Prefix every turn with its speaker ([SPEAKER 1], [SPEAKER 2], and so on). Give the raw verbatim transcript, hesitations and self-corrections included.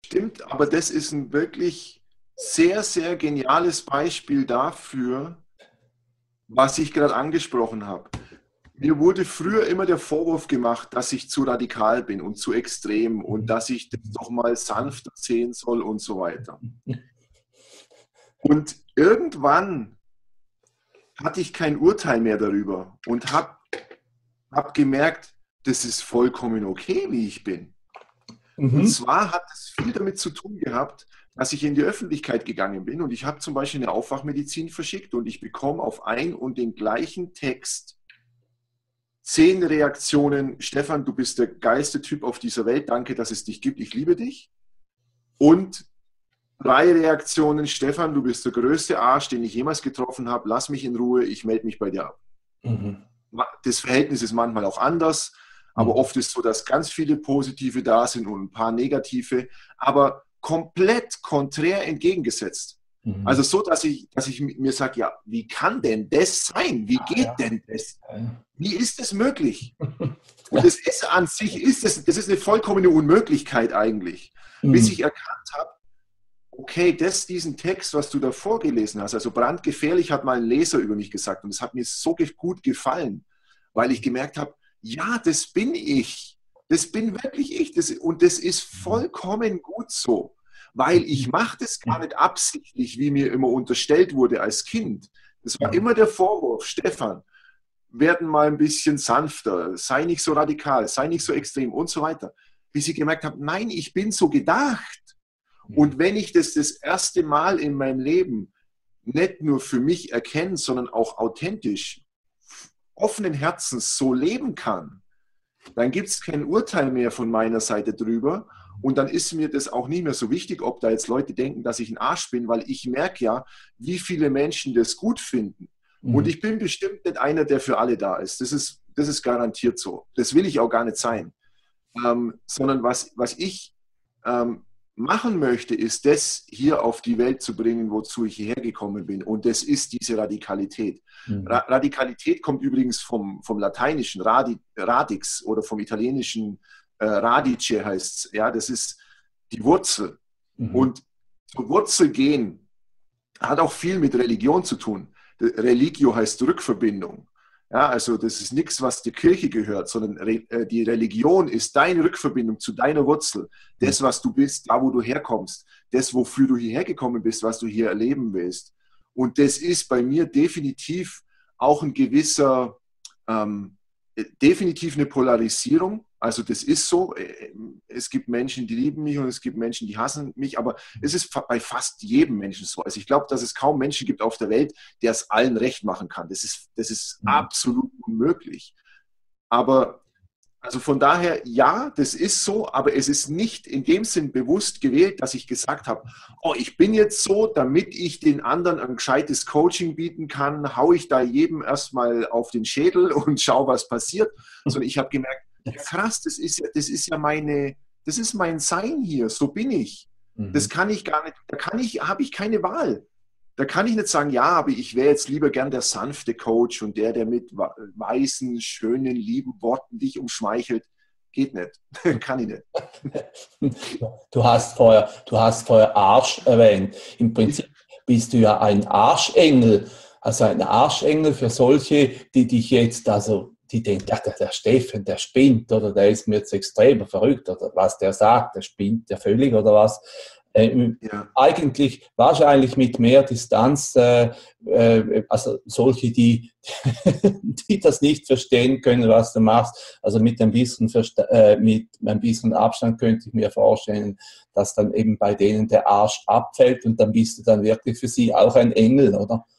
[SPEAKER 1] stimmt, aber das ist ein wirklich sehr, sehr geniales Beispiel dafür, was ich gerade angesprochen habe. Mir wurde früher immer der Vorwurf gemacht, dass ich zu radikal bin und zu extrem und dass ich das doch mal sanfter sehen soll und so weiter. Und irgendwann hatte ich kein Urteil mehr darüber und habe hab gemerkt, das ist vollkommen okay, wie ich bin. Mhm. Und zwar hat es viel damit zu tun gehabt, dass ich in die Öffentlichkeit gegangen bin und ich habe zum Beispiel eine Aufwachmedizin verschickt und ich bekomme auf ein und den gleichen Text zehn Reaktionen: Stefan, du bist der geilste Typ auf dieser Welt, danke, dass es dich gibt, ich liebe dich. Und drei Reaktionen: Stefan, du bist der größte Arsch, den ich jemals getroffen habe, lass mich in Ruhe, ich melde mich bei dir ab. Mhm. Das Verhältnis ist manchmal auch anders, aber mhm. oft ist so, dass ganz viele positive da sind und ein paar negative, aber komplett konträr entgegengesetzt. Mhm. Also so, dass ich, dass ich mir sage, ja, wie kann denn das sein? Wie geht ja, ja. denn das? Wie ist das möglich? Und das ist an sich, ist das, das ist eine vollkommene Unmöglichkeit eigentlich. Mhm. Bis ich erkannt habe, okay, das, diesen Text, was du da vorgelesen hast, also brandgefährlich, hat mal ein Leser über mich gesagt und es hat mir so gut gefallen, weil ich gemerkt habe, ja, das bin ich. Das bin wirklich ich. Das, und das ist vollkommen gut so, weil ich mache das gar nicht absichtlich, wie mir immer unterstellt wurde als Kind. Das war immer der Vorwurf: Stefan, werden mal ein bisschen sanfter, sei nicht so radikal, sei nicht so extrem und so weiter. Bis ich gemerkt habe, nein, ich bin so gedacht. Und wenn ich das das erste Mal in meinem Leben nicht nur für mich erkennen, sondern auch authentisch, offenen Herzens so leben kann, dann gibt es kein Urteil mehr von meiner Seite drüber. Und dann ist mir das auch nicht mehr so wichtig, ob da jetzt Leute denken, dass ich ein Arsch bin, weil ich merke ja, wie viele Menschen das gut finden. Mhm. Und ich bin bestimmt nicht einer, der für alle da ist. Das ist, das ist garantiert so. Das will ich auch gar nicht sein. Ähm, sondern was, was ich ähm, machen möchte, ist das hier auf die Welt zu bringen, wozu ich hierher gekommen bin. Und das ist diese Radikalität. Mhm. Ra- Radikalität kommt übrigens vom, vom lateinischen Radi, Radix oder vom italienischen äh, Radice heißt es. Ja, das ist die Wurzel. Mhm. Und zur Wurzel gehen hat auch viel mit Religion zu tun. Religio heißt Rückverbindung. Ja, also das ist nichts, was der Kirche gehört, sondern Re- die Religion ist deine Rückverbindung zu deiner Wurzel. Das, was du bist, da wo du herkommst. Das, wofür du hierher gekommen bist, was du hier erleben willst. Und das ist bei mir definitiv auch ein gewisser, ähm, definitiv eine Polarisierung. Also das ist so. Es gibt Menschen, die lieben mich und es gibt Menschen, die hassen mich, aber es ist bei fast jedem Menschen so. Also ich glaube, dass es kaum Menschen gibt auf der Welt, der es allen recht machen kann. Das ist, das ist mhm. absolut unmöglich. Aber also von daher, ja, das ist so, aber es ist nicht in dem Sinn bewusst gewählt, dass ich gesagt habe, oh, ich bin jetzt so, damit ich den anderen ein gescheites Coaching bieten kann, haue ich da jedem erstmal auf den Schädel und schaue, was passiert. Sondern ich habe gemerkt, ja, krass, das ist ja, das ist ja meine, das ist mein Sein hier, so bin ich. Mhm. Das kann ich gar nicht, da kann ich, habe ich keine Wahl. Da kann ich nicht sagen, ja, aber ich wäre jetzt lieber gern der sanfte Coach und der, der mit weißen, schönen, lieben Worten dich umschmeichelt. Geht nicht. Kann ich nicht.
[SPEAKER 2] Du hast vorher, du hast vorher Arsch erwähnt. Im Prinzip bist du ja ein Arschengel. Also ein Arschengel für solche, die dich jetzt, also die denken, ja, der, der Steffen, der spinnt oder der ist mir jetzt extrem verrückt oder was der sagt, der spinnt ja völlig oder was. Ähm, ja. Eigentlich wahrscheinlich mit mehr Distanz, äh, äh, also solche, die, die das nicht verstehen können, was du machst, also mit ein bisschen, Versta- äh, mit ein bisschen Abstand könnte ich mir vorstellen, dass dann eben bei denen der Arsch abfällt und dann bist du dann wirklich für sie auch ein Engel, oder?